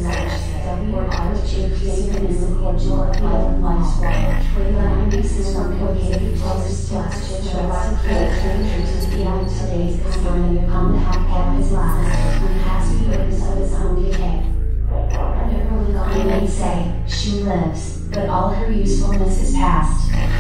message. Or college is the cordial of life's water. When the pieces from cocaine tells us to eradicate strangers beyond today's economy upon the half his last, when past the purpose of his own decay. You may say, she lives, but all her usefulness is past.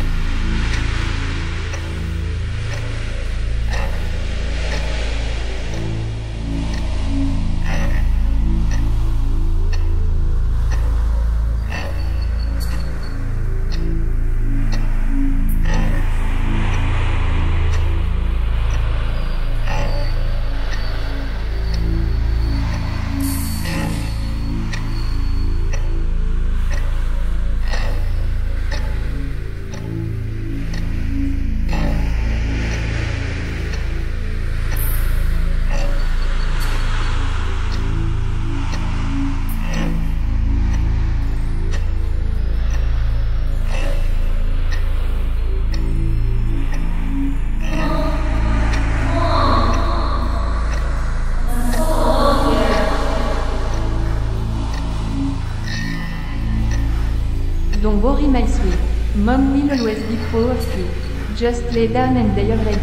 Don't worry my sweet, Mom will always be proud of you. Just lay down and they are ready.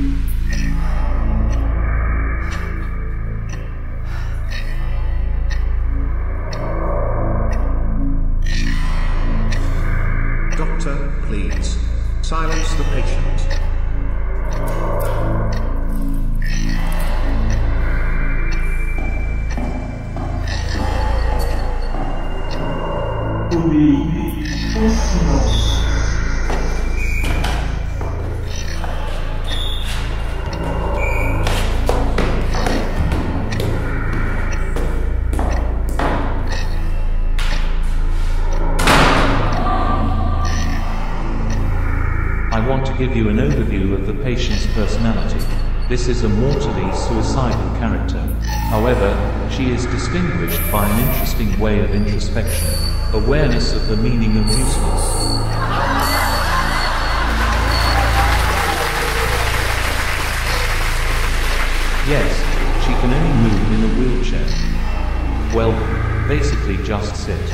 Doctor, please, silence the patient. I want to give you an overview of the patient's personality. This is a mortally suicidal character. However, she is distinguished by an interesting way of introspection, awareness of the meaning of useless. Yes, she can only move in a wheelchair. Well, basically just sit.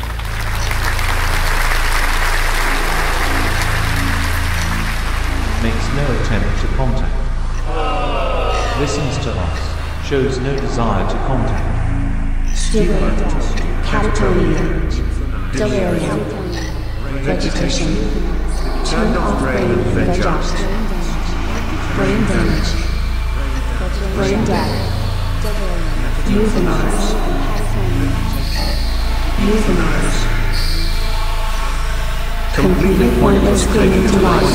Makes no attempt to contact. Listens to us. Shows no desire to contact. Stupid. Catatonia. Delirium. Vegetation. Turned off brain and veg up. Brain damage. Brain death. Euthanized. Euthanized. Completely pointless clinging to life.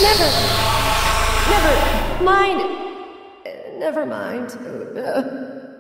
Never mind. Never mind.